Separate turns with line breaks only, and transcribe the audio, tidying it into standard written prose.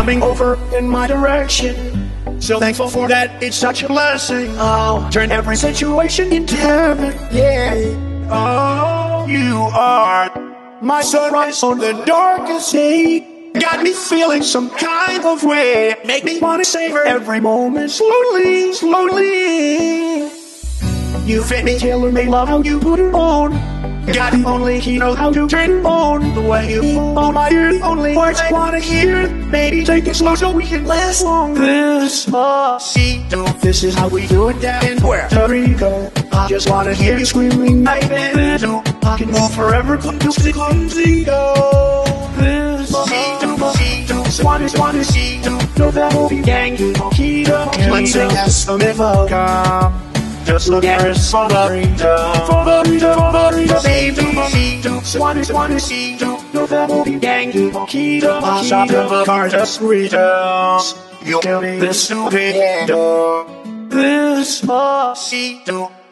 coming over in my direction. So thankful for that, it's such a blessing. I'll turn every situation into heaven, yeah. Oh, you are my sunrise on the darkest day. Got me feeling some kind of way. Make me wanna savor every moment slowly, slowly. You fit me, tailor-made, love how you put it on. Got the only key, know how to turn it on. The way you move on my ear, the only words I wanna hear. Baby, take it slow so we can last long. Despacito, this is how we do it down in Puerto Rico. I just wanna hear you screaming, I Bailando. I can move forever, contigo. Despacito, no vemos bien, poquito. Let's sing as a come. Just look at us for the Despacito, no vemos bien, poquito. I shop in the car, just read us. You'll tell me this stupid Despacito.